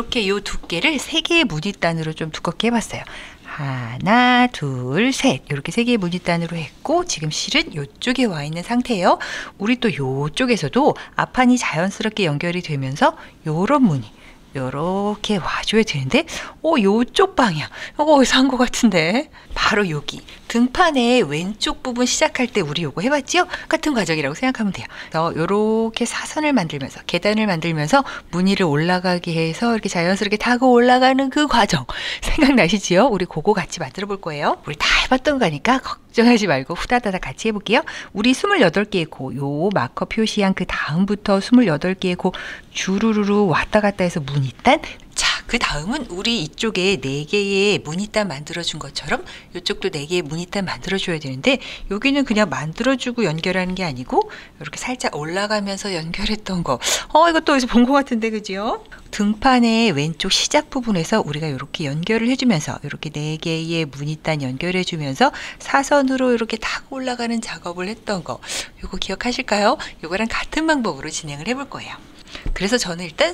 요렇게 요 두께를 3개의 무늬단으로 좀 두껍게 해봤어요. 하나, 둘, 셋. 이렇게 3개의 무늬단으로 했고, 지금 실은 이쪽에 와 있는 상태예요. 우리 또 이쪽에서도 앞판이 자연스럽게 연결이 되면서 요런 무늬 요렇게 와줘야 되는데, 요쪽 방향 요거 어디서 한 것 같은데, 바로 여기 등판의 왼쪽 부분 시작할 때 우리 요거 해봤죠? 같은 과정이라고 생각하면 돼요. 그래서 요렇게 사선을 만들면서 계단을 만들면서 무늬를 올라가게 해서 이렇게 자연스럽게 타고 올라가는 그 과정 생각나시지요? 우리 그거 같이 만들어 볼 거예요. 우리 다 해봤던 거니까 걱정하지 말고 후다다다 같이 해볼게요. 우리 28개의 코, 요 마커 표시한 그 다음부터 28개의 코 주르르르 왔다 갔다 해서 무늬단. 자, 그 다음은 우리 이쪽에 4개의 무늬단 만들어준 것처럼 이쪽도 4개의 무늬단 만들어줘야 되는데, 여기는 그냥 만들어주고 연결하는 게 아니고 이렇게 살짝 올라가면서 연결했던 거. 이것도 어디서 본 것 같은데, 그죠? 등판의 왼쪽 시작 부분에서 우리가 이렇게 연결을 해주면서 이렇게 4개의 무늬단 연결해주면서 사선으로 이렇게 타고 올라가는 작업을 했던 거. 이거 기억하실까요? 이거랑 같은 방법으로 진행을 해볼 거예요. 그래서 저는 일단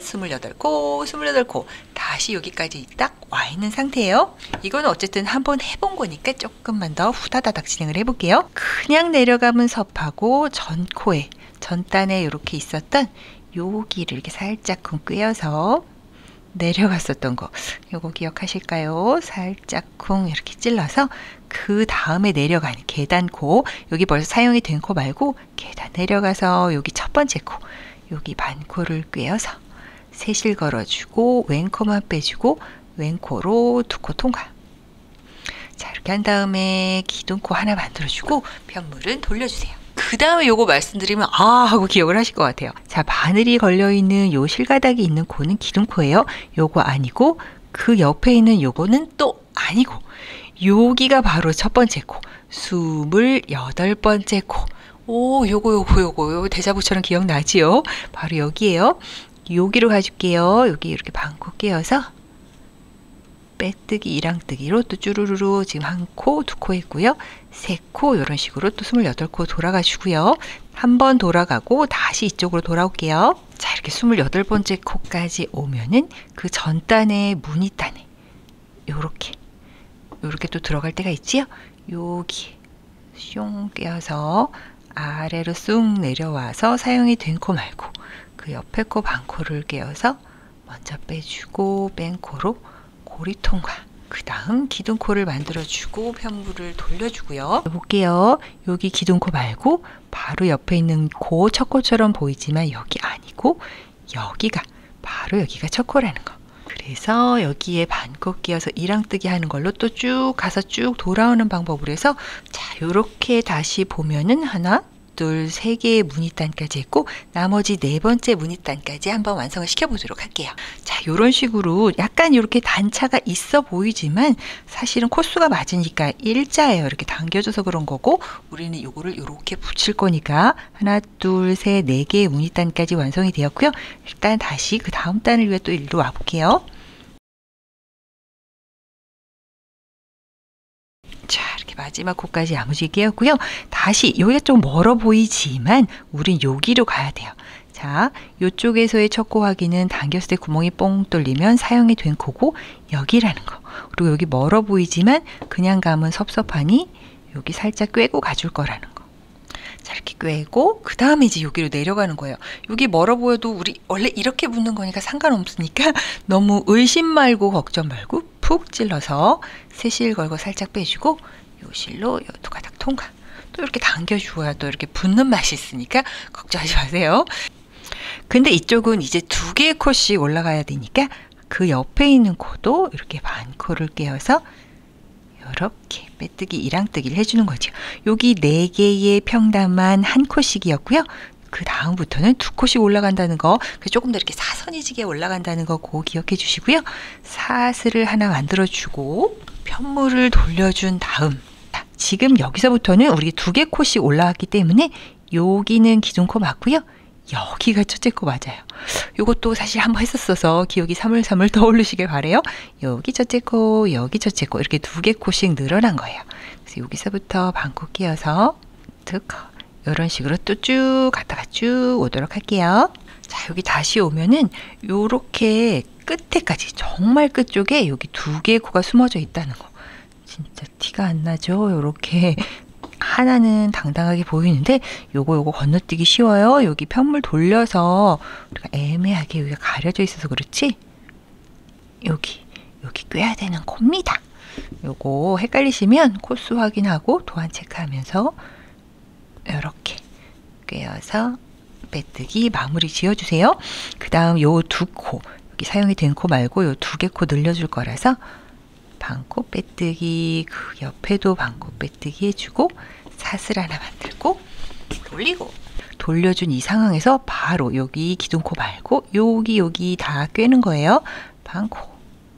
28코 다시 여기까지 딱 와 있는 상태예요. 이거는 어쨌든 한번 해본 거니까 조금만 더 후다다닥 진행을 해볼게요. 그냥 내려가면 섭하고 전단에 이렇게 있었던 여기를 이렇게 살짝 꿰어서 내려갔었던 거, 요거 기억하실까요? 살짝 쿵 이렇게 찔러서 그 다음에 내려가는 계단코, 여기 벌써 사용이 된 코 말고 계단 내려가서 여기 첫 번째 코, 여기 반코를 꿰어서 셋을 걸어주고 왼코만 빼주고 왼코로 2코 통과. 자, 이렇게 한 다음에 기둥코 하나 만들어주고 편물은 돌려주세요. 그 다음에 요거 말씀드리면 하고 기억을 하실 것 같아요. 자, 바늘이 걸려있는 요 실가닥이 있는 코는 기둥코예요. 요거 아니고 그 옆에 있는 요거는 또 아니고, 여기가 바로 첫 번째 코, 28번째 코. 요거 대자보처럼 기억나지요? 바로 여기에요. 여기로 가줄게요. 여기 이렇게 반코 끼워서 빼뜨기, 이랑뜨기로 또 쭈루루루 지금 1코, 2코 했고요. 3코, 이런 식으로 또 28코 돌아가 주고요. 한 번 돌아가고 다시 이쪽으로 돌아올게요. 자, 이렇게 28번째 코까지 오면은 그 전단의 무늬단에 요렇게 또 들어갈 때가 있지요? 여기 숑 껴서 아래로 쑥 내려와서 사용이 된 코 말고 그 옆에 코 반코를 끼워서 먼저 빼주고 뺀 코로 고리 통과. 그 다음 기둥코를 만들어주고 편물을 돌려주고요. 볼게요. 여기 기둥코 말고 바로 옆에 있는 코 첫 코처럼 보이지만 여기 아니고 여기가 바로 여기가 첫 코라는 거. 그래서 여기에 반코 끼워서 이랑뜨기 하는 걸로 또 쭉 가서 쭉 돌아오는 방법으로 해서, 자, 요렇게 다시 보면은 하나, 둘, 3개의 무늬단까지 했고 나머지 4번째 무늬단까지 한번 완성을 시켜보도록 할게요. 자, 요런 식으로 약간 이렇게 단차가 있어 보이지만 사실은 코수가 맞으니까 일자예요. 이렇게 당겨져서 그런 거고, 우리는 요거를 이렇게 붙일 거니까 하나, 둘, 셋, 4개의 무늬단까지 완성이 되었고요. 일단 다시 그 다음 단을 위해 또 일로 와볼게요. 자, 이렇게 마지막 코까지 야무지게 끼웠고요. 다시 여기가 좀 멀어 보이지만 우린 여기로 가야 돼요. 자, 이쪽에서의 첫 코 확인은 당겼을 때 구멍이 뽕 뚫리면 사용이 된 코고 여기라는 거. 그리고 여기 멀어 보이지만 그냥 가면 섭섭하니 여기 살짝 꿰고 가줄 거라는 거. 자, 이렇게 꿰고 그 다음에 이제 여기로 내려가는 거예요. 여기 멀어 보여도 우리 원래 이렇게 붙는 거니까 상관없으니까 너무 의심 말고 걱정 말고 푹 찔러서 세실 걸고 살짝 빼주고 요 실로 요 두 가닥 통과. 또 이렇게 당겨주어야 또 이렇게 붙는 맛이 있으니까 걱정하지 마세요. 근데 이쪽은 이제 2개의 코씩 올라가야 되니까 그 옆에 있는 코도 이렇게 반코를 끼워서 이렇게 빼뜨기, 이랑뜨기를 해주는 거죠. 여기 4개의 평단만 1코씩이었고요. 그 다음부터는 2코씩 올라간다는 거, 조금 더 이렇게 사선이지게 올라간다는 거 그거 기억해 주시고요. 사슬을 하나 만들어주고 편물을 돌려준 다음, 지금 여기서부터는 우리 2개 코씩 올라왔기 때문에 여기는 기둥코 맞고요. 여기가 첫째 코 맞아요. 요것도 사실 한번 했었어서 기억이 사물사물 떠오르시길 바래요. 여기 첫째 코, 여기 첫째 코, 이렇게 2개 코씩 늘어난 거예요. 그래서 여기서부터 반코 끼워서 득, 이런 식으로 또 쭉 갔다가 쭉 오도록 할게요. 자, 여기 다시 오면은 요렇게 끝에까지, 정말 끝쪽에 여기 2개의 코가 숨어져 있다는 거. 진짜 티가 안 나죠? 요렇게 하나는 당당하게 보이는데 요거 건너뛰기 쉬워요. 여기 편물 돌려서 우리가 애매하게 여기가 가려져 있어서 그렇지, 여기 꿰야 되는 코입니다. 요거 헷갈리시면 코스 확인하고 도안 체크하면서 이렇게 꿰어서 빼뜨기 마무리 지어주세요. 그 다음 요 2코, 여기 사용이 된 코 말고 요 2개 코 늘려줄 거라서 반코 빼뜨기, 그 옆에도 반코 빼뜨기 해주고 사슬 하나 만들고 돌리고, 돌려준 이 상황에서 바로 여기 기둥코 말고 여기 다 꿰는 거예요. 반코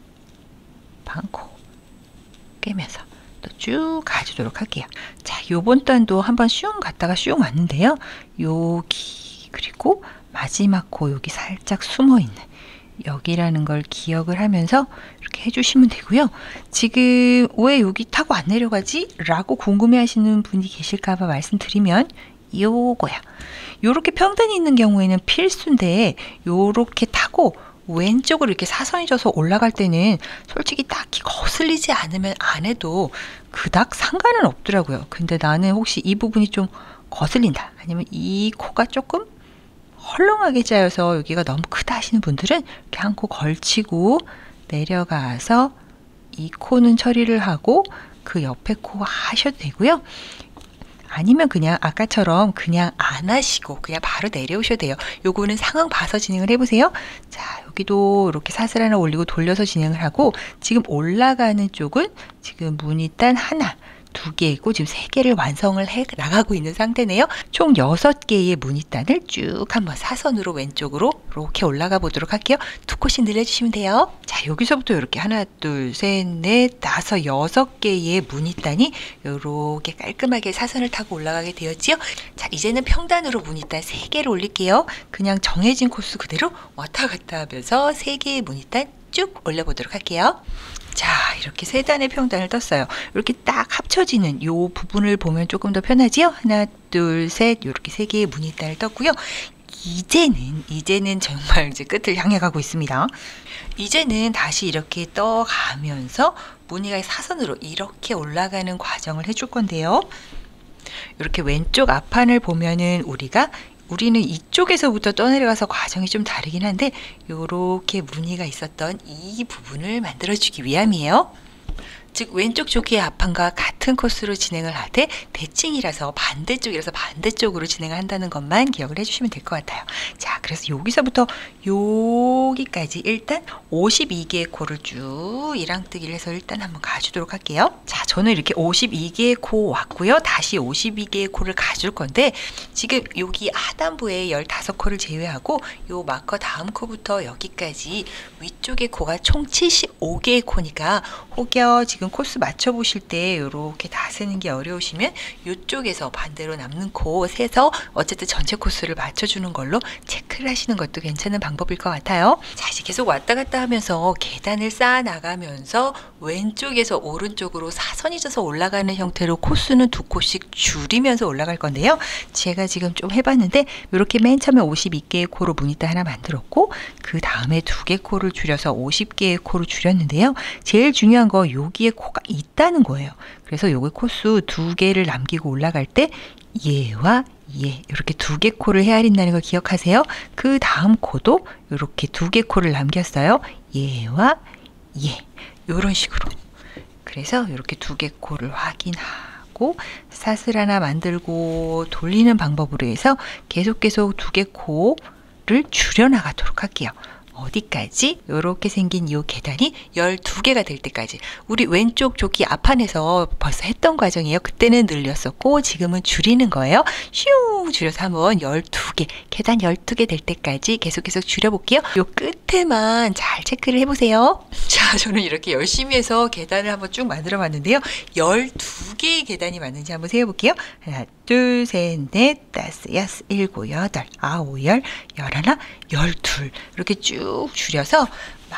꿰면서 또 쭉 가주도록 할게요. 자, 요번 단도 한번 슝 갔다가 슝 왔는데요. 여기 그리고 마지막 코 여기 살짝 숨어 있는 여기라는 걸 기억을 하면서 이렇게 해주시면 되고요. 지금 왜 여기 타고 안 내려가지? 라고 궁금해 하시는 분이 계실까봐 말씀드리면 요거야. 요렇게 평단이 있는 경우에는 필수인데 요렇게 타고 왼쪽으로 이렇게 사선이 져서 올라갈 때는 솔직히 딱히 거슬리지 않으면 안 해도 그닥 상관은 없더라고요. 근데 나는 혹시 이 부분이 좀 거슬린다, 아니면 이 코가 조금 헐렁하게 짜여서 여기가 너무 크다 하시는 분들은 이렇게 한 코 걸치고 내려가서 이 코는 처리를 하고 그 옆에 코 하셔도 되고요. 아니면 그냥 아까처럼 그냥 안 하시고 그냥 바로 내려오셔도 돼요. 요거는 상황 봐서 진행을 해보세요. 자, 여기도 이렇게 사슬 하나 올리고 돌려서 진행을 하고, 지금 올라가는 쪽은 지금 무늬단 하나, 2개 있고 지금 3개를 완성을 해 나가고 있는 상태네요. 총 6개의 무늬단을 쭉 한번 사선으로 왼쪽으로 이렇게 올라가 보도록 할게요. 2코씩 늘려주시면 돼요. 자, 여기서부터 이렇게 하나, 둘, 셋, 넷, 다섯, 6개의 무늬단이 이렇게 깔끔하게 사선을 타고 올라가게 되었지요. 자, 이제는 평단으로 무늬단 3개를 올릴게요. 그냥 정해진 코스 그대로 왔다 갔다 하면서 3개의 무늬단 쭉 올려보도록 할게요. 자, 이렇게 3단의 평단을 떴어요. 이렇게 딱 합쳐지는 이 부분을 보면 조금 더 편하지요? 하나, 둘, 셋, 이렇게 3개의 무늬단을 떴고요. 이제는 정말 이제 끝을 향해 가고 있습니다. 이제는 다시 이렇게 떠가면서 무늬가 사선으로 이렇게 올라가는 과정을 해줄 건데요. 이렇게 왼쪽 앞판을 보면은 우리는 이쪽에서부터 떠내려가서 과정이 좀 다르긴 한데 이렇게 무늬가 있었던 이 부분을 만들어주기 위함이에요. 즉 왼쪽 조끼의 앞판과 같은 코스로 진행을 하되 대칭이라서 반대쪽으로 진행을 한다는 것만 기억을 해주시면 될 것 같아요. 자, 그래서 여기서부터 여기까지 일단 52개의 코를 쭉 이랑뜨기를 해서 일단 한번 가주도록 할게요. 자, 저는 이렇게 52개의 코 왔고요. 다시 52개의 코를 가줄 건데 지금 여기 하단부에 15코를 제외하고 요 마커 다음 코부터 여기까지 위쪽의 코가 총 75개의 코니까 혹여 지금 코스 맞춰보실 때 이렇게 다 세는 게 어려우시면 이쪽에서 반대로 남는 코 세서 어쨌든 전체 코스를 맞춰주는 걸로 체크를 하시는 것도 괜찮은 방법일 것 같아요. 자, 이제 계속 왔다 갔다 하면서 계단을 쌓아 나가면서 왼쪽에서 오른쪽으로 사선이 져서 올라가는 형태로 코스는 2코씩 줄이면서 올라갈 건데요. 제가 지금 좀 해봤는데 이렇게 맨 처음에 52개의 코로 무늬단 하나 만들었고 그 다음에 2개 코를 줄여서 50개의 코로 줄였는데요. 제일 중요한 거 여기에 코가 있다는 거예요. 그래서 요거 코스 2개를 남기고 올라갈 때 얘와 얘 이렇게 2개 코를 헤아린다는 걸 기억하세요. 그 다음 코도 이렇게 2개 코를 남겼어요. 얘와 얘 이런 식으로. 그래서 이렇게 2개 코를 확인하고 사슬 하나 만들고 돌리는 방법으로 해서 계속 2개 코를 줄여나가도록 할게요. 어디까지? 이렇게 생긴 이 계단이 12개가 될 때까지. 우리 왼쪽 조끼 앞판에서 벌써 했던 과정이에요. 그때는 늘렸었고 지금은 줄이는 거예요. 슝 줄여서 한번 12개, 계단 12개 될 때까지 계속 줄여볼게요. 요 끝에만 잘 체크를 해보세요. 자, 저는 이렇게 열심히 해서 계단을 한번 쭉 만들어 봤는데요. 12개의 계단이 맞는지 한번 세어볼게요. 하나, 둘, 셋, 넷, 다섯, 여섯, 일곱, 여덟, 아홉, 열, 열하나, 열둘 이렇게 쭉 줄여서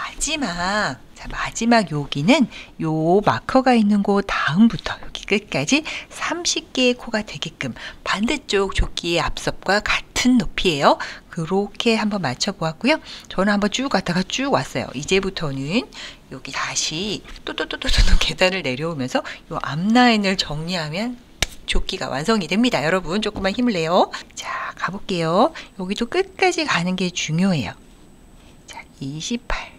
마지막 여기는 요 마커가 있는 곳 다음부터 여기 끝까지 30개의 코가 되게끔 반대쪽 조끼의 앞섭과 같은 같은 높이예요. 그렇게 한번 맞춰 보았고요. 저는 한번 쭉 갔다가 쭉 왔어요. 이제부터는 여기 다시 또또또또또 계단을 내려오면서 이 앞라인을 정리하면 조끼가 완성이 됩니다. 여러분 조금만 힘을 내요. 자, 가볼게요. 여기도 끝까지 가는 게 중요해요. 자, 28,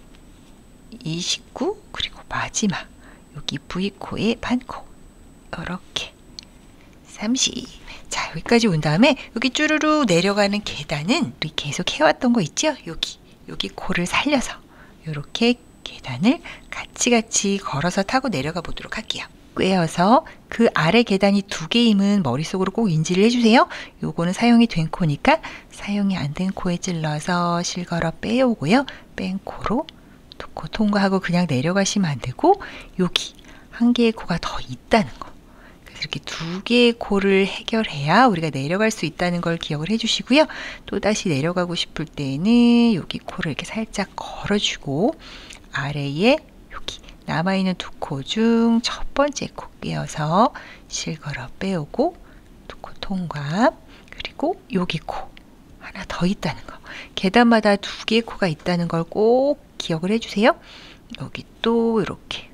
29, 그리고 마지막 여기 V코의 반코 이렇게 30. 자, 여기까지 온 다음에 여기 쭈루루 내려가는 계단은 우리 계속 해왔던 거 있죠? 여기 코를 살려서 이렇게 계단을 같이 걸어서 타고 내려가 보도록 할게요. 꿰어서 그 아래 계단이 2개임은 머릿속으로 꼭 인지를 해주세요. 요거는 사용이 된 코니까 사용이 안 된 코에 찔러서 실걸어 빼오고요. 뺀 코로 2코 통과하고 그냥 내려가시면 안 되고 여기 한 개의 코가 더 있다는 거. 그래서 이렇게 2개의 코를 해결해야 우리가 내려갈 수 있다는 걸 기억을 해주시고요. 또다시 내려가고 싶을 때는 여기 코를 이렇게 살짝 걸어주고 아래에 여기 남아있는 2코 중 첫 번째 코 꿰어서 실걸어 빼오고 2코 통과. 그리고 여기 코 하나 더 있다는 거. 계단마다 2개의 코가 있다는 걸 꼭 기억을 해주세요. 여기 또 이렇게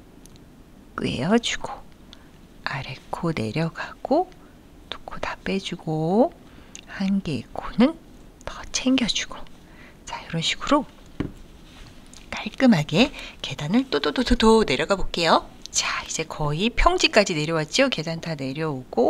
꿰어주고 아래 코 내려가고 2코 다 빼주고 한 개의 코는 더 챙겨주고 자, 이런 식으로 깔끔하게 계단을 또또또또 내려가 볼게요. 자, 이제 거의 평지까지 내려왔죠? 계단 다 내려오고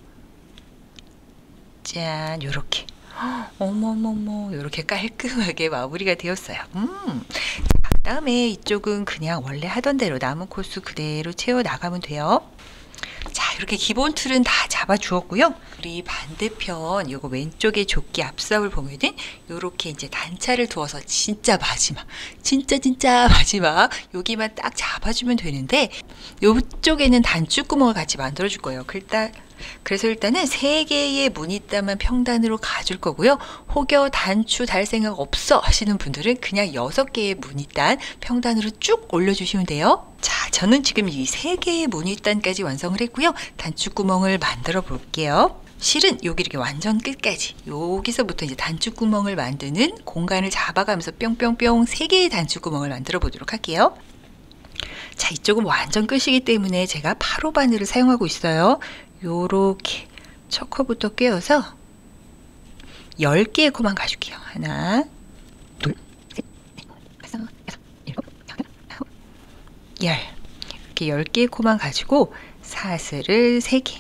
짠, 요렇게 어머머머 요렇게 깔끔하게 마무리가 되었어요. 그 다음에 이쪽은 그냥 원래 하던 대로 남은 코스 그대로 채워 나가면 돼요. 자, 이렇게 기본 틀은 다 잡아 주었고요. 우리 반대편 요거 왼쪽에 조끼 앞섭을 보면은 요렇게 이제 단차를 두어서 진짜 마지막 여기만 딱 잡아주면 되는데 요쪽에는 단추구멍을 같이 만들어 줄 거예요. 그래서 일단은 3개의 무늬단만 평단으로 가줄 거고요. 혹여 단추 달 생각 없어 하시는 분들은 그냥 6개의 무늬단 평단으로 쭉 올려주시면 돼요. 자, 저는 지금 이 3개의 무늬단까지 완성을 했고요. 단추구멍을 만들어 볼게요. 실은 여기 이렇게 완전 끝까지 여기서부터 이제 단추구멍을 만드는 공간을 잡아가면서 뿅뿅뿅 3개의 단추구멍을 만들어 보도록 할게요. 자, 이쪽은 완전 끝이기 때문에 제가 8호 바늘을 사용하고 있어요. 요렇게 첫 코부터 꿰어서 10개의 코만 가줄게요. 하나, 둘, 셋, 넷, 다섯, 여섯, 일곱, 여덟, 아홉, 열. 이렇게 10개의 코만 가지고 사슬을 3개.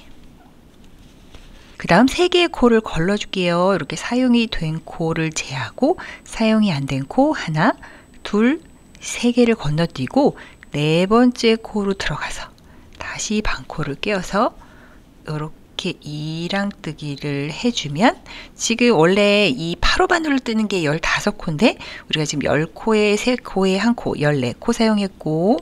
그 다음 3개의 코를 걸러줄게요. 이렇게 사용이 된 코를 제하고 사용이 안 된 코 하나, 둘, 3개를 건너뛰고 4번째 코로 들어가서 다시 반코를 꿰어서 이렇게 이랑뜨기를 해주면 지금 원래 이 8호 바늘을 뜨는 게 15코인데 우리가 지금 10코에 3코에 1코 14코 사용했고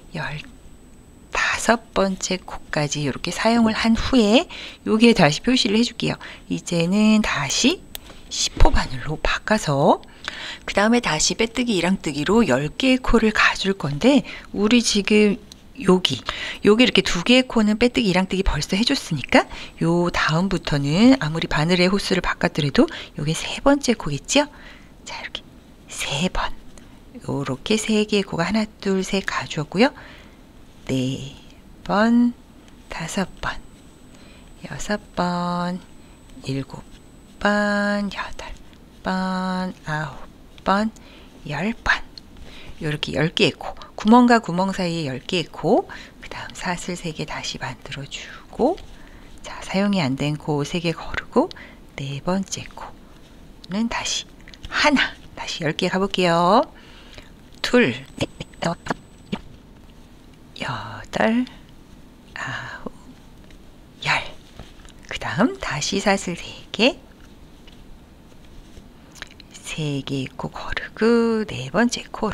15번째 코까지 이렇게 사용을 한 후에 여기에 다시 표시를 해줄게요. 이제는 다시 10호 바늘로 바꿔서 그 다음에 다시 빼뜨기 이랑뜨기로 10개의 코를 가줄 건데 우리 지금 여기 이렇게 2개의 코는 빼뜨기 이랑뜨기 벌써 해줬으니까 요 다음부터는 아무리 바늘의 호수를 바꿨더라도 요게 3번째 코겠죠? 자, 이렇게 3번 요렇게 3개의 코가 하나 둘 셋 가주었고요. 4번 5번 6번 7번 8번 9번 10번 이렇게 10개의 코 구멍과 구멍 사이에 10개의 코 그 다음 사슬 3개 다시 만들어주고 자, 사용이 안 된 코 3개 거르고 4번째 코는 다시 하나 다시 10개 가볼게요. 둘, 넷, 다섯, 여덟, 아홉, 열. 그 다음 다시 사슬 3개 3개의 코 거르고 4번째 코로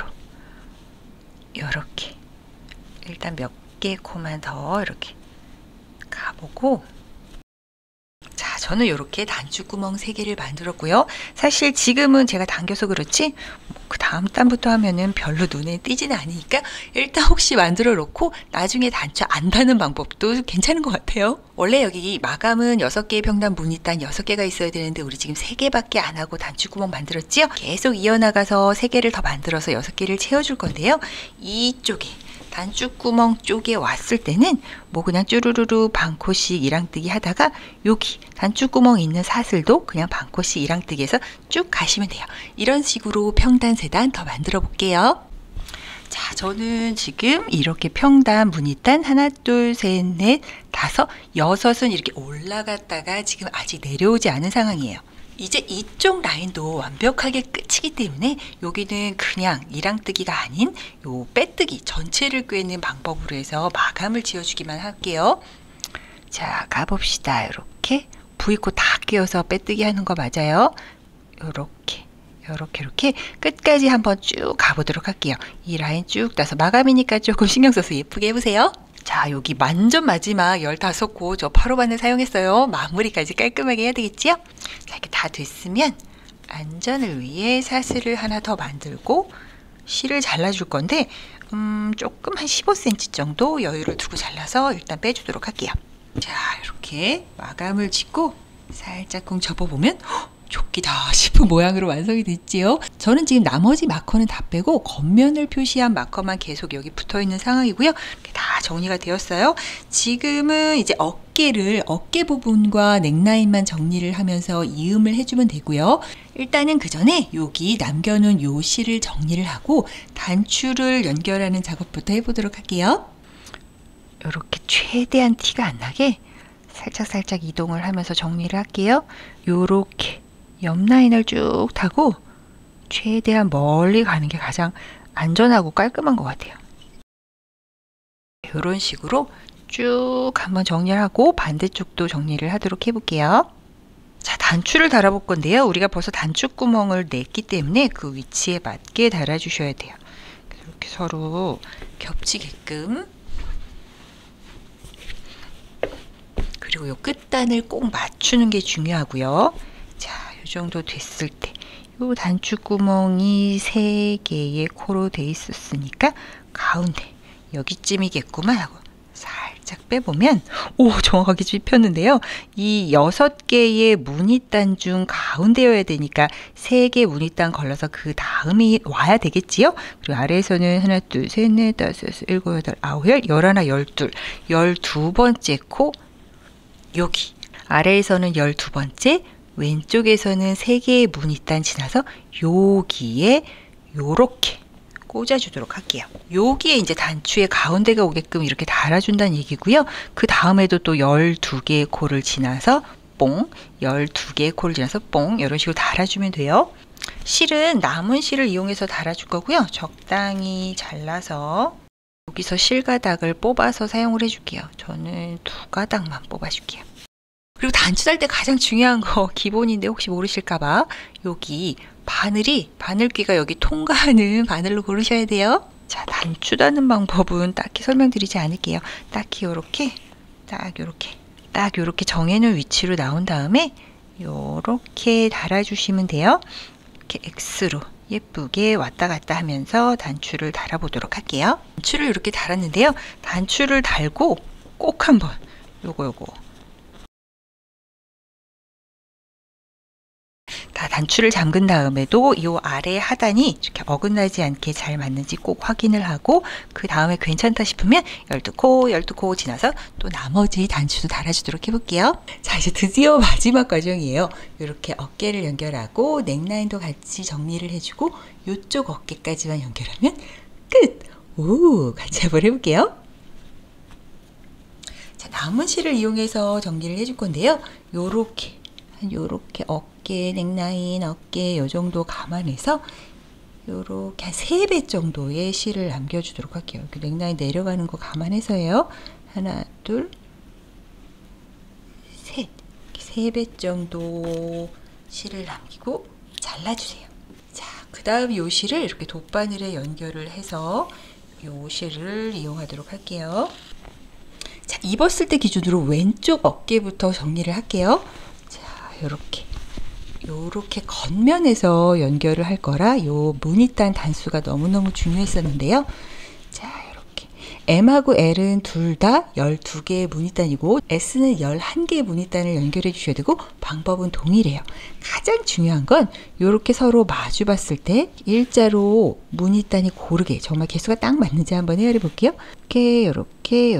요렇게 일단 몇 개의 코만 더 이렇게 가보고 자, 저는 이렇게 단추구멍 3개를 만들었고요. 사실 지금은 제가 당겨서 그렇지 그 다음 단부터 하면은 별로 눈에 띄지는 않으니까 일단 혹시 만들어 놓고 나중에 단추 안 다는 방법도 괜찮은 것 같아요. 원래 여기 마감은 6개의 평단 무늬단 6개가 있어야 되는데 우리 지금 3개밖에 안 하고 단추구멍 만들었지요? 계속 이어나가서 3개를 더 만들어서 6개를 채워줄 건데요. 이쪽에 단추구멍 쪽에 왔을 때는 뭐 그냥 쭈루루루 반코씩 이랑뜨기 하다가 여기 단추구멍 있는 사슬도 그냥 반코씩 이랑뜨기 해서 쭉 가시면 돼요. 이런 식으로 평단 3단 더 만들어 볼게요. 자, 저는 지금 이렇게 평단 무늬단 하나, 둘, 셋, 넷, 다섯, 6은 이렇게 올라갔다가 지금 아직 내려오지 않은 상황이에요. 이제 이쪽 라인도 완벽하게 끝이기 때문에 여기는 그냥 이랑뜨기가 아닌 요 빼뜨기 전체를 꿰는 방법으로 해서 마감을 지어주기만 할게요. 자, 가봅시다. 이렇게 V코 다 끼워서 빼뜨기 하는 거 맞아요. 이렇게 끝까지 한번 쭉 가보도록 할게요. 이 라인 쭉 따서 마감이니까 조금 신경 써서 예쁘게 해보세요. 자, 여기 완전 마지막 15코 저 8호 바늘 사용했어요. 마무리까지 깔끔하게 해야 되겠지요? 자, 이렇게 다 됐으면 안전을 위해 사슬을 하나 더 만들고 실을 잘라줄 건데 조금 한 15cm 정도 여유를 두고 잘라서 일단 빼주도록 할게요. 자, 이렇게 마감을 짓고 살짝 쿵 접어보면 조끼다 싶은 모양으로 완성이 됐지요. 저는 지금 나머지 마커는 다 빼고 겉면을 표시한 마커만 계속 여기 붙어 있는 상황이고요. 이렇게 다 정리가 되었어요. 지금은 이제 어깨 부분과 넥라인만 정리를 하면서 이음을 해주면 되고요. 일단은 그 전에 여기 남겨놓은 요 실을 정리를 하고 단추를 연결하는 작업부터 해보도록 할게요. 이렇게 최대한 티가 안 나게 살짝 이동을 하면서 정리를 할게요. 요렇게 옆 라인을 쭉 타고 최대한 멀리 가는 게 가장 안전하고 깔끔한 것 같아요. 이런 식으로 쭉 한번 정리를 하고 반대쪽도 정리를 하도록 해볼게요. 자, 단추를 달아볼 건데요. 우리가 벌써 단추구멍을 냈기 때문에 그 위치에 맞게 달아주셔야 돼요. 이렇게 서로 겹치게끔. 그리고 요 끝단을 꼭 맞추는 게 중요하고요. 자, 이 정도 됐을 때 요 단추구멍이 3개의 코로 돼 있었으니까 가운데 여기쯤이겠구만 하고 살짝 빼보면 오, 정확하게 찝혔는데요. 이 6개의 무늬단 중 가운데여야 되니까 3개 무늬단 걸러서 그 다음이 와야 되겠지요. 그리고 아래에서는 하나, 둘, 셋, 넷, 다섯, 여섯, 일곱, 여덟, 아홉, 열, 열하나, 열둘, 12번째 코 여기 아래에서는 12번째, 왼쪽에서는 3개의 무늬단 지나서 여기에 요렇게 꽂아주도록 할게요. 여기에 이제 단추의 가운데가 오게끔 이렇게 달아준다는 얘기고요. 그 다음에도 또 12개의 코를 지나서 뽕, 12개의 코를 지나서 뽕, 이런 식으로 달아주면 돼요. 실은 남은 실을 이용해서 달아줄 거고요. 적당히 잘라서 여기서 실가닥을 뽑아서 사용을 해줄게요. 저는 2가닥만 뽑아줄게요. 그리고 단추 달 때 가장 중요한 거 기본인데 혹시 모르실까봐 여기 바늘귀가 여기 통과하는 바늘로 고르셔야 돼요. 자, 단추 다는 방법은 딱히 설명드리지 않을게요. 딱히 요렇게 정해놓은 위치로 나온 다음에 요렇게 달아주시면 돼요. 이렇게 X로 예쁘게 왔다 갔다 하면서 단추를 달아보도록 할게요. 단추를 이렇게 달았는데요. 단추를 달고 꼭 한번 요거 다 단추를 잠근 다음에도 이 아래 하단이 이렇게 어긋나지 않게 잘 맞는지 꼭 확인을 하고 그 다음에 괜찮다 싶으면 12코 지나서 또 나머지 단추도 달아주도록 해볼게요. 자, 이제 드디어 마지막 과정이에요. 이렇게 어깨를 연결하고 넥라인도 같이 정리를 해주고 이쪽 어깨까지만 연결하면 끝! 오, 같이 한번 해볼게요. 자, 남은 실을 이용해서 정리를 해줄 건데요. 요렇게 어깨, 넥라인, 어깨 요 정도 감안해서 요렇게 한 3배 정도의 실을 남겨주도록 할게요. 이렇게 넥라인 내려가는 거 감안해서요. 하나, 둘, 셋. 3배 정도 실을 남기고 잘라주세요. 자, 그 다음 요 실을 이렇게 돗바늘에 연결을 해서 요 실을 이용하도록 할게요. 자, 입었을 때 기준으로 왼쪽 어깨부터 정리를 할게요. 자, 요렇게 요렇게 겉면에서 연결을 할 거라 요 무늬단 단수가 너무너무 중요했었는데요. 자, 이렇게 M하고 L은 둘 다 12개의 무늬단이고 S는 11개의 무늬단을 연결해 주셔야 되고 방법은 동일해요. 가장 중요한 건 이렇게 서로 마주 봤을 때 일자로 무늬단이 고르게 정말 개수가 딱 맞는지 한번 헤아려 볼게요. 이렇게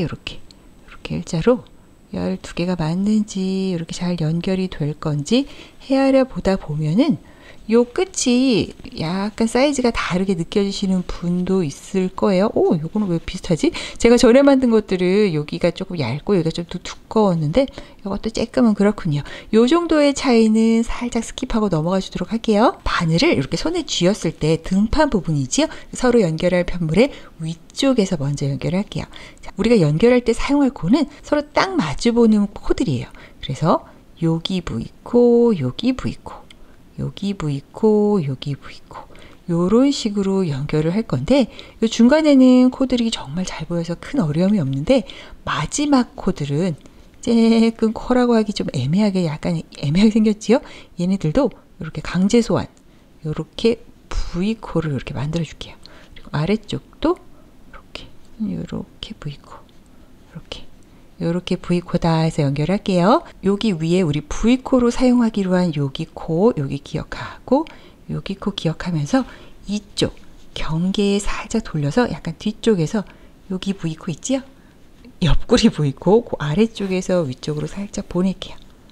일자로 12개가 맞는지 이렇게 잘 연결이 될 건지 헤아려 보다 보면은 요 끝이 약간 사이즈가 다르게 느껴지시는 분도 있을 거예요. 오, 요거는 왜 비슷하지? 제가 전에 만든 것들은 여기가 조금 얇고 여기가 좀 더 두꺼웠는데 이것도 조금은 그렇군요. 요 정도의 차이는 살짝 스킵하고 넘어가 주도록 할게요. 바늘을 이렇게 손에 쥐었을 때 등판 부분이지요. 서로 연결할 편물의 위쪽에서 먼저 연결할게요. 자, 우리가 연결할 때 사용할 코는 서로 딱 마주보는 코들이에요. 그래서 여기 V코, 여기 V코, 여기 V코, 여기 V코 요런 식으로 연결을 할 건데 요 중간에는 코들이 정말 잘 보여서 큰 어려움이 없는데 마지막 코들은 조금 코라고 하기 좀 애매하게 약간 애매하게 생겼지요? 얘네들도 이렇게 강제 소환 이렇게 V코를 이렇게 만들어 줄게요. 그리고 아래쪽도 이렇게 V코 이렇게 V코다 해서 연결할게요. 여기 위에 우리 V코로 사용하기로 한 여기 코, 여기 기억하고 여기 코 기억하면서 이쪽 경계에 살짝 돌려서 약간 뒤쪽에서 여기 V코 있지요? 옆구리 V코 그 아래쪽에서 위쪽으로 살짝 보낼게요.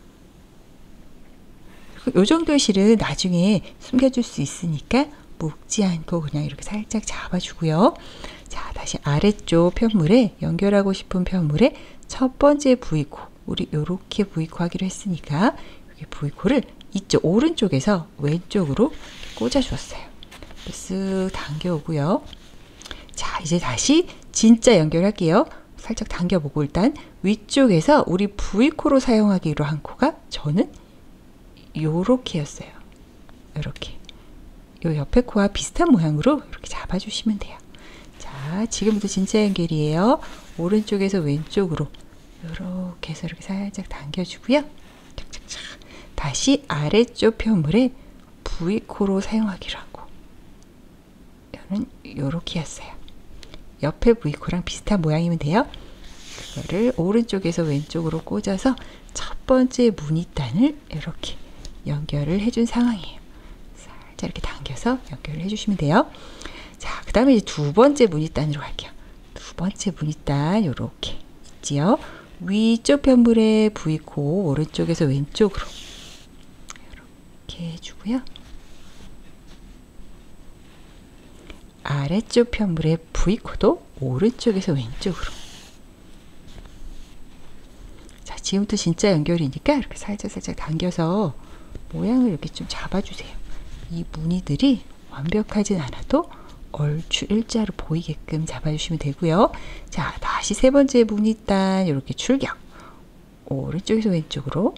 이 정도의 실은 나중에 숨겨줄 수 있으니까 묶지 않고 그냥 이렇게 살짝 잡아주고요. 자, 다시 아래쪽 편물에 연결하고 싶은 편물에 첫 번째 V코, 우리 요렇게 V코 하기로 했으니까 여기 V코를 이쪽 오른쪽에서 왼쪽으로 꽂아 주었어요. 쓱 당겨오고요. 자, 이제 다시 진짜 연결할게요. 살짝 당겨보고 일단 위쪽에서 우리 V코로 사용하기로 한 코가 저는 요렇게였어요. 요렇게 요 옆에 코와 비슷한 모양으로 이렇게 잡아주시면 돼요. 자, 지금부터 진짜 연결이에요. 오른쪽에서 왼쪽으로 이렇게 해서 이렇게 살짝 당겨주고요. 착착착. 다시 아래쪽 편물에 V코로 사용하기로 하고 저는 이렇게 했어요. 옆에 V코랑 비슷한 모양이면 돼요. 그거를 오른쪽에서 왼쪽으로 꽂아서 첫 번째 무늬단을 이렇게 연결을 해준 상황이에요. 살짝 이렇게 당겨서 연결을 해주시면 돼요. 자, 그 다음에 이제 두 번째 무늬단으로 갈게요. 두 번째 무늬단 이렇게 있지요. 위쪽 편물에 V코 오른쪽에서 왼쪽으로 이렇게 해주고요. 아래쪽 편물에 V코도 오른쪽에서 왼쪽으로. 자, 지금부터 진짜 연결이니까 이렇게 살짝 당겨서 모양을 이렇게 좀 잡아주세요. 이 무늬들이 완벽하진 않아도 얼추 일자로 보이게끔 잡아주시면 되고요. 자, 다시 세 번째 무늬단 이렇게 출격. 오른쪽에서 왼쪽으로.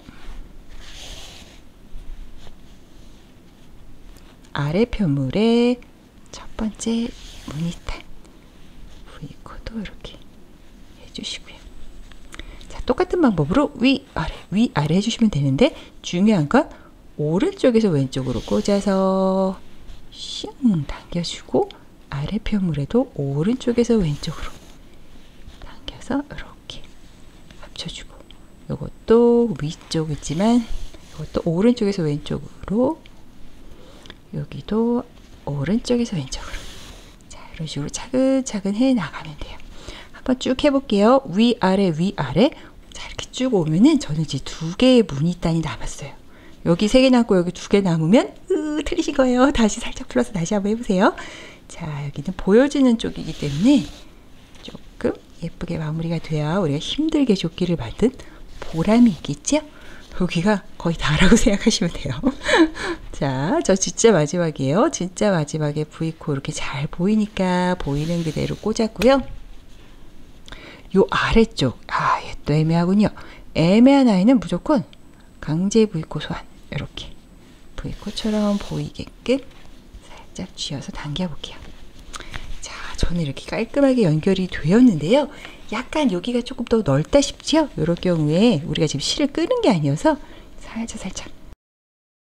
아래 편물에 첫 번째 무늬단 V코도 이렇게 해주시고요. 자, 똑같은 방법으로 위아래 해주시면 되는데 중요한 건 오른쪽에서 왼쪽으로 꽂아서 슝 당겨주고 아래 편물에도 오른쪽에서 왼쪽으로 당겨서 이렇게 합쳐주고 이것도 위쪽 있지만 이것도 오른쪽에서 왼쪽으로 여기도 오른쪽에서 왼쪽으로. 자, 이런 식으로 차근차근 해 나가면 돼요. 한번 쭉 해볼게요. 위아래 자, 이렇게 쭉 오면은 저는 이제 두 개의 무늬단이 남았어요. 여기 세 개 남고 여기 두 개 남으면 틀리신 거예요. 다시 살짝 풀어서 다시 한번 해보세요. 자, 여기는 보여지는 쪽이기 때문에 조금 예쁘게 마무리가 돼야 우리가 힘들게 조끼를 만든 보람이 있겠죠? 여기가 거의 다라고 생각하시면 돼요. 자, 저 진짜 마지막이에요. 진짜 마지막에 V코 이렇게 잘 보이니까 보이는 그대로 꽂았고요. 요 아래쪽, 얘 또 애매하군요. 애매한 아이는 무조건 강제 V코 소환. 이렇게 V코처럼 보이게끔 살짝 쥐어서 당겨볼게요. 자, 저는 이렇게 깔끔하게 연결이 되었는데요. 약간 여기가 조금 더 넓다 싶지요? 이럴 경우에 우리가 지금 실을 끄는 게 아니어서 살짝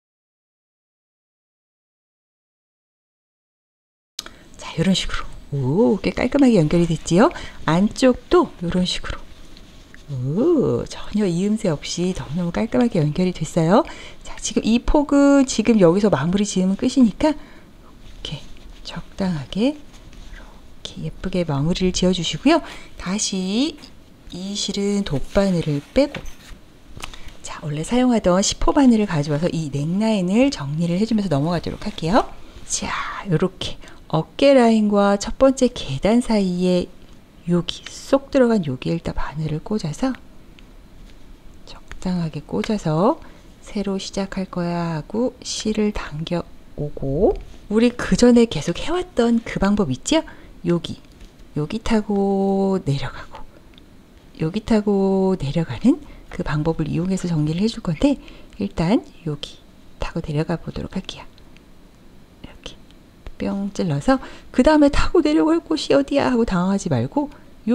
이런 식으로. 오, 꽤 깔끔하게 연결이 됐지요? 안쪽도 이런 식으로. 오, 전혀 이음새 없이 너무너무 깔끔하게 연결이 됐어요. 자, 지금 이 폭은 지금 여기서 마무리 지으면 끝이니까 이렇게 적당하게 이렇게 예쁘게 마무리를 지어 주시고요. 다시 이 실은 돗바늘을 빼고, 자, 원래 사용하던 10호 바늘을 가져와서 이 넥라인을 정리를 해주면서 넘어가도록 할게요. 자, 요렇게 어깨 라인과 첫 번째 계단 사이에 여기 쏙 들어간 여기에 일단 바늘을 꽂아서 적당하게 꽂아서 새로 시작할 거야 하고 실을 당겨 오고, 우리 그 전에 계속 해왔던 그 방법 있죠? 여기 타고 내려가고 여기 타고 내려가는 그 방법을 이용해서 정리를 해줄 건데, 일단 여기 타고 내려가 보도록 할게요. 이렇게 뿅 찔러서 그 다음에 타고 내려갈 곳이 어디야 하고 당황하지 말고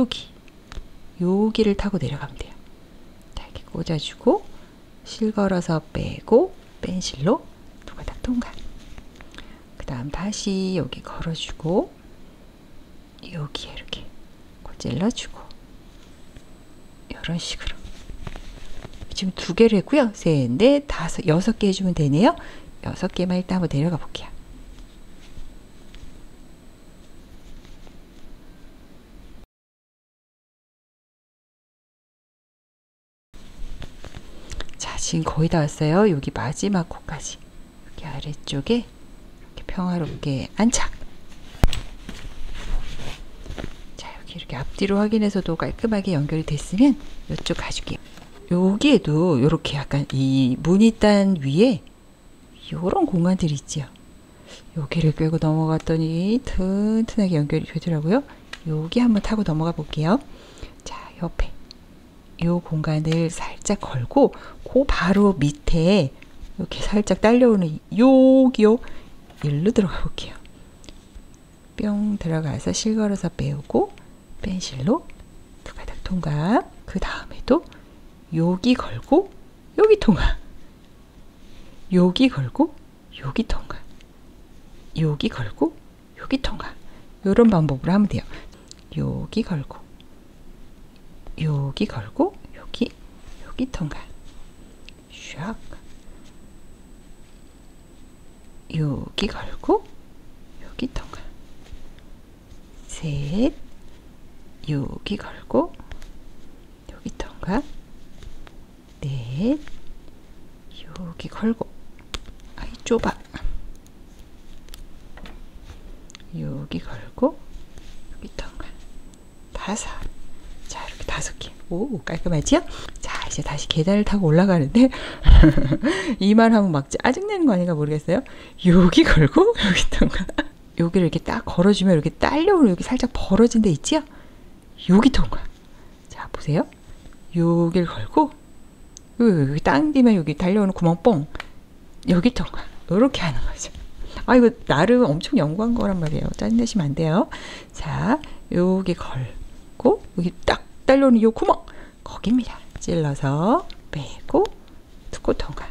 여기를 타고 내려가면 돼요. 자, 이렇게 꽂아주고 실 걸어서 빼고 펜실로 노가닥 통과. 그 다음 다시 여기 걸어주고 여기에 이렇게 찔러주고 이런 식으로. 지금 2개를 했고요. 3, 4, 5, 6개 해주면 되네요. 6개만 일단 한번 내려가 볼게요. 자, 지금 거의 다 왔어요. 여기 마지막 코까지. 여기 아래쪽에 이렇게 평화롭게 안착. 자, 여기 이렇게 앞뒤로 확인해서도 깔끔하게 연결이 됐으면 이쪽 가줄게요. 여기에도 이렇게 약간 이 무늬단 위에 이런 공간들이 있죠. 여기를 꿰고 넘어갔더니 튼튼하게 연결이 되더라고요. 여기 한번 타고 넘어가 볼게요. 자, 옆에 이 공간을 살짝 걸고 그 바로 밑에 이렇게 살짝 딸려오는 여기요. 일로 들어가 볼게요. 뿅 들어가서 실 걸어서 빼오고 펜실로 두가닥 통과. 그 다음에도 여기 걸고 여기 통과, 여기 걸고 여기 통과, 여기 걸고 여기 통과. 이런 방법으로 하면 돼요. 여기 걸고 여기 걸고 여기 통과. 샥. 여기 걸고 여기 통과. 셋. 여기 걸고 여기 통과. 넷. 여기 걸고, 아이 좁아. 여기 걸고 여기 통과. 5. 자, 이렇게 5개. 오, 깔끔하지요? 자, 이제 다시 계단을 타고 올라가는데 이만 하면 막 짜증내는 거 아닌가 모르겠어요. 여기 걸고 여기 통과. 여기를 이렇게 딱 걸어주면 이렇게 딸려오는 여기 살짝 벌어진 데 있지요? 여기 통과. 자, 보세요. 여기를 걸고 여기 당기면 여기 달려오는 구멍 뽕, 여기 통과. 이렇게 하는 거죠. 아, 이거 나름 엄청 연구한 거란 말이에요. 짜증내시면 안 돼요. 자, 여기 걸고 여기 딱 달려오는 요 구멍, 거기입니다. 찔러서 빼고 투코 통과.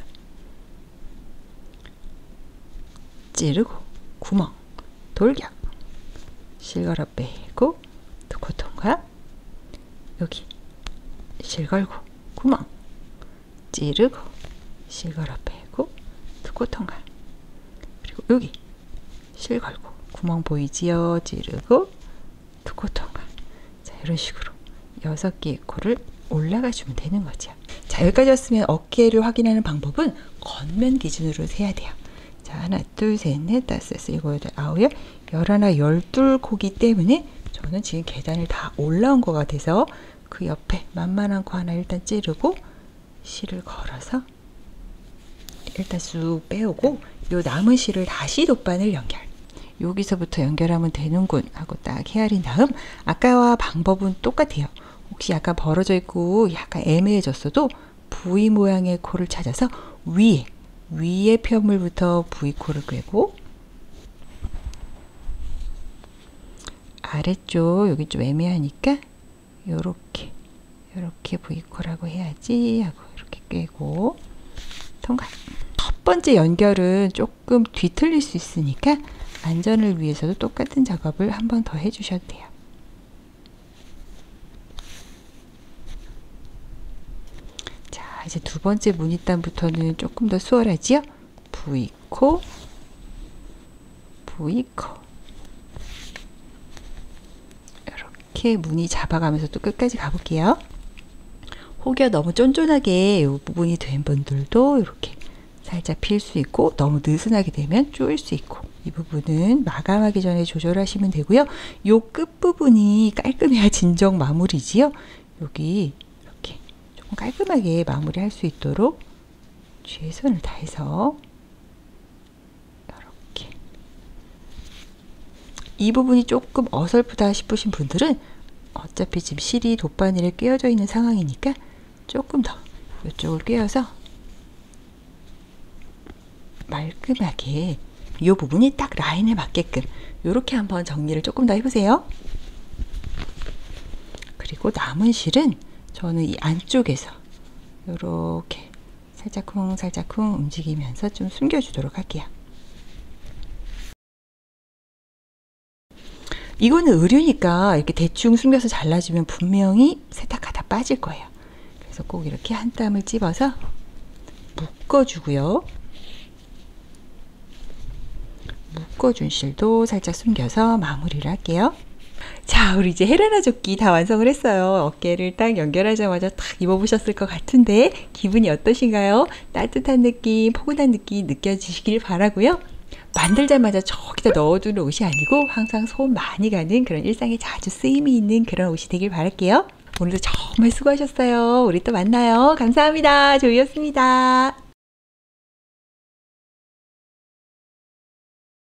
찌르고 구멍 돌격. 실 걸어 빼고 투코 통과. 여기 실 걸고 구멍 찌르고 실 걸어 빼고 투코 통과. 그리고 여기 실 걸고 구멍 보이지요? 찌르고 투코 통과. 자, 이런 식으로 6개의 코를 올라가 주면 되는 거죠. 자, 여기까지 왔으면 어깨를 확인하는 방법은 겉면 기준으로 세야 돼요. 자, 하나, 둘, 셋, 넷, 다섯, 여섯, 일곱, 여덟, 아홉, 열, 11, 12코기 때문에 저는 지금 계단을 다 올라온 것 같아서 그 옆에 만만한 코 하나 일단 찌르고 실을 걸어서 일단 쑥 빼오고 요 남은 실을 다시 돗바늘 연결. 여기서부터 연결하면 되는군 하고 딱 헤아린 다음 아까와 방법은 똑같아요. 혹시 약간 벌어져 있고 약간 애매해졌어도 V 모양의 코를 찾아서 위에 편물부터 V코를 꿰고 아래쪽 여기 좀 애매하니까 요렇게 V코라고 해야지 하고 이렇게 꿰고 통과. 첫 번째 연결은 조금 뒤틀릴 수 있으니까 안전을 위해서도 똑같은 작업을 한 번 더 해주셔도 돼요. 자, 이제 두 번째 무늬단부터는 조금 더 수월하지요? V코, V코. 이렇게 무늬 잡아가면서 또 끝까지 가볼게요. 혹여 너무 쫀쫀하게 이 부분이 된 분들도 이렇게 살짝 필 수 있고, 너무 느슨하게 되면 조일 수 있고, 이 부분은 마감하기 전에 조절하시면 되고요. 요 끝부분이 깔끔해야 진정 마무리지요. 여기 이렇게 조금 깔끔하게 마무리할 수 있도록 최선을 다해서 이렇게. 이 부분이 조금 어설프다 싶으신 분들은 어차피 지금 실이 돗바늘에 꿰어져 있는 상황이니까 조금 더 이쪽을 꿰어서 말끔하게 이 부분이 딱 라인에 맞게끔 이렇게 한번 정리를 조금 더 해보세요. 그리고 남은 실은 저는 이 안쪽에서 이렇게 살짝쿵 살짝쿵 움직이면서 좀 숨겨주도록 할게요. 이거는 의류니까 이렇게 대충 숨겨서 잘라주면 분명히 세탁하다 빠질 거예요. 그래서 꼭 이렇게 한 땀을 찝어서 묶어주고요. 묶어준 실도 살짝 숨겨서 마무리를 할게요. 자, 우리 이제 헬레나 조끼 다 완성을 했어요. 어깨를 딱 연결하자마자 딱 입어보셨을 것 같은데 기분이 어떠신가요? 따뜻한 느낌, 포근한 느낌 느껴지시길 바라고요. 만들자마자 저기다 넣어두는 옷이 아니고 항상 손 많이 가는 그런 일상에 자주 쓰임이 있는 그런 옷이 되길 바랄게요. 오늘도 정말 수고하셨어요. 우리 또 만나요. 감사합니다. 조이였습니다.